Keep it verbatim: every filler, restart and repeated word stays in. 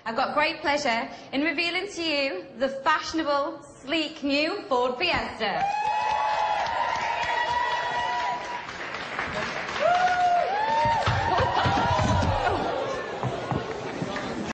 I've got great pleasure in revealing to you the fashionable, sleek new Ford Fiesta.